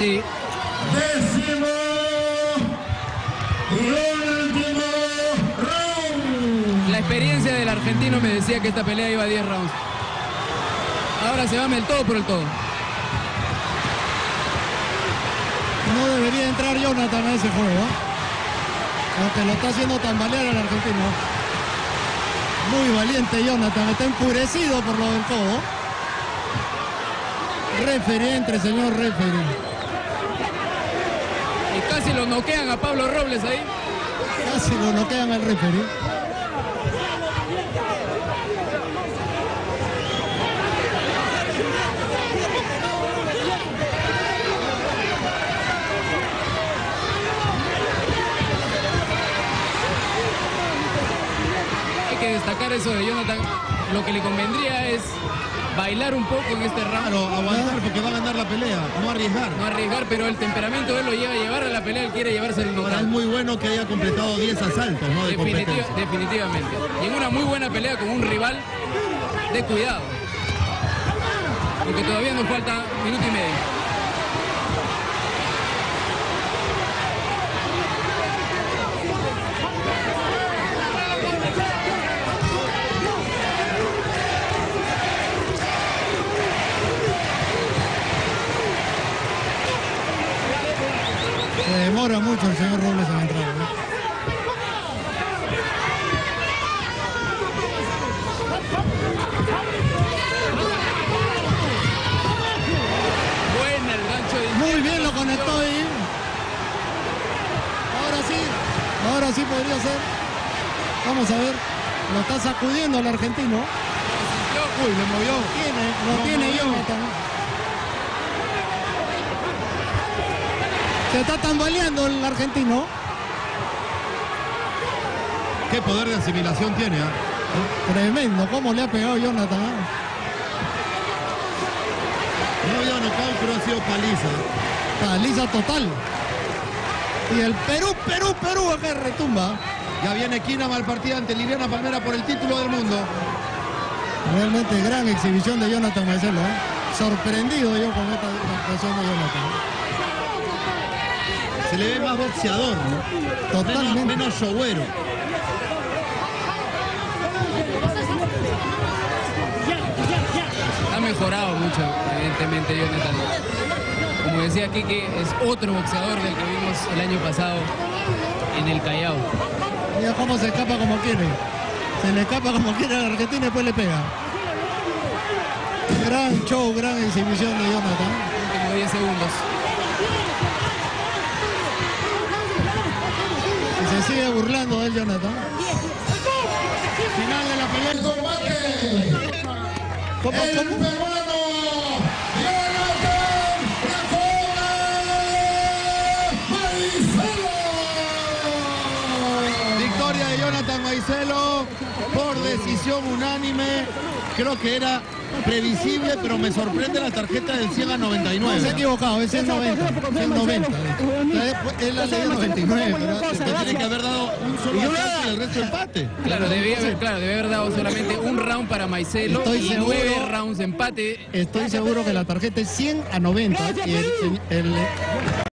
Sí. Décimo y último round. La experiencia del argentino me decía que esta pelea iba a 10 rounds. Ahora se va el todo por el todo. No debería entrar Jonathan a ese juego, aunque lo está haciendo tambalear al argentino. Muy valiente Jonathan, está enfurecido por lo del codo. Referente, señor referee. Y casi lo noquean a Pablo Robles ahí. Casi lo noquean al referee. Hay que destacar eso de Jonathan. Lo que le convendría es bailar un poco en este round. Claro, aguantar porque va a ganar la pelea, no arriesgar. No arriesgar, pero el temperamento de él lo llega a llevar a la pelea, él quiere llevarse el Ahora, es knockout. muy bueno que haya completado 10 asaltos, ¿no? De competencia. Definitivamente. Y en una muy buena pelea con un rival de cuidado. Porque todavía nos falta minuto y medio. Se demora mucho el señor Robles en entrar, ¿no? Buena el gancho de... Muy bien lo conectó ahí. Ahora sí podría ser. Vamos a ver. Lo está sacudiendo el argentino. Uy, le movió. Lo tiene Jonathan. Se está tambaleando el argentino. Qué poder de asimilación tiene, ¿ah? Tremendo, cómo le ha pegado Jonathan. No había knockout, pero ha sido paliza. Paliza total. Y el Perú acá retumba. Ya viene Quina Malpartida ante Liliana Palmera por el título del mundo. Realmente gran exhibición de Jonathan Maicelo. Sorprendido yo con esta actuación de Jonathan. Se le ve más boxeador, ¿no? Totalmente. Menos showero. Ha mejorado mucho, evidentemente, Jonathan. Como decía Quique, es otro boxeador del que vimos el año pasado en el Callao. Mira cómo se escapa como quiere. Se le escapa como quiere al argentino y después le pega. Gran show, gran exhibición de Jonathan. Últimos 10 segundos. Y se sigue burlando de él, Jonathan. Final de la pelea. El combate. El peruano Jonathan Maicelo. Victoria de Jonathan Maicelo por decisión unánime. Creo que era previsible, pero me sorprende la tarjeta del 100 a 99. Se ha equivocado, es el 90. Es el 90. Él ha leído 99, pero Se tiene que haber dado un solo asalto y el resto empate. Claro, debe haber dado solamente un round para Maicelo Estoy y seguro. 9 rounds de empate. estoy seguro que la tarjeta es 100 a 90 y el